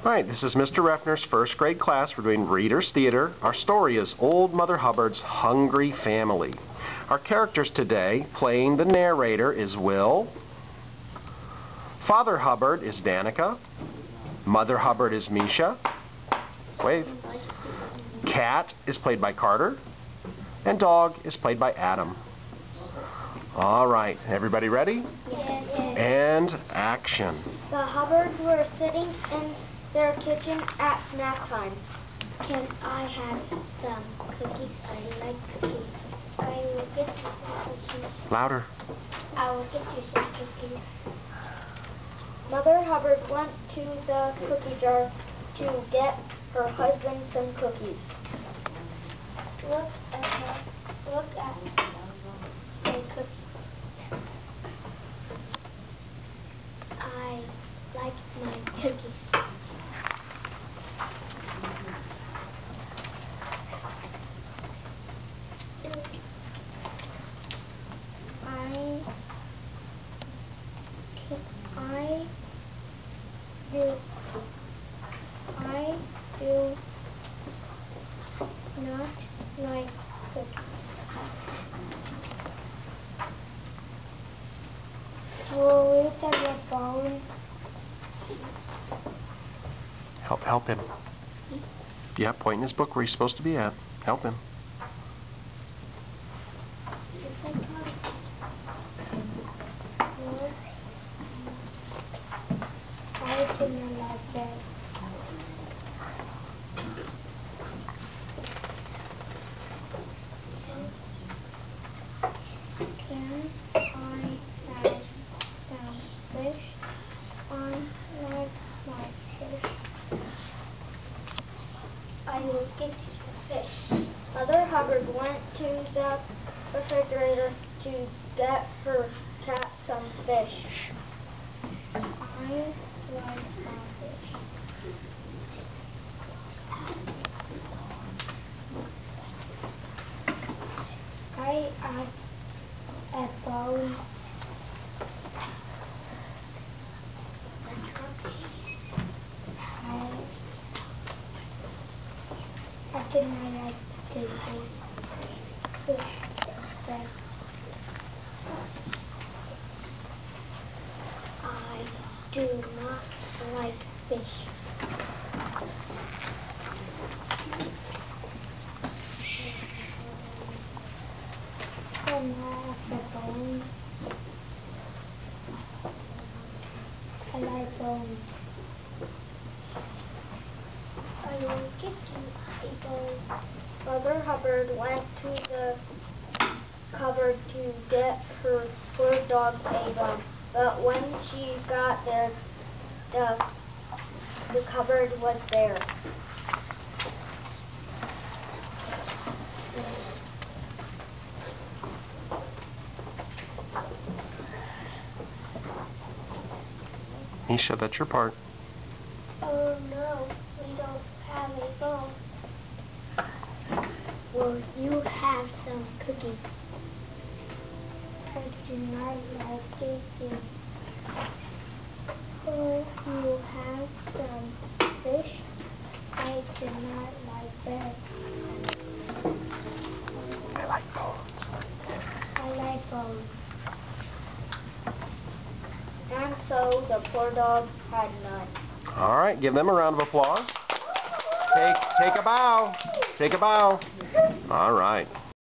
Alright, this is Mr. Reffner's first grade class. We're doing Reader's Theater. Our story is Old Mother Hubbard's Hungry Family. Our characters today, playing the narrator, is Will. Father Hubbard is Danica. Mother Hubbard is Misha. Wave. Cat is played by Carter. And Dog is played by Adam. Alright, everybody ready? Yes. And action. The Hubbards were sitting in their kitchen at snack time. Can I have some cookies? I like cookies. I will get you some cookies. Louder. I will get you some cookies. Mother Hubbard went to the cookie jar to get her husband some cookies. Look at the cookies. I like my cookies. I do not like cookies. Will we take a bone? Help him. Yeah, point in his book where he's supposed to be at. Help him. I do not like that. Can I have some fish? I like my fish. I will get you some fish. Mother Hubbard went to the refrigerator to get her cat some fish. I like my fish. I asked a bone. I do not like to eat fish. I do not like fish. Can I have the bone? I like bones. I will get you a bone. Mother Hubbard went to the cupboard to get her poor dog a bone. But when she got there, the cupboard was bare. Misha, that's your part. Oh no, we don't have a bone. Will you have some cookies? I do not like cookies. Will you have some fish? I do not like that. I like bones. I like bones. And so the poor dog had none. Alright, give them a round of applause. Take a bow. Take a bow. Alright.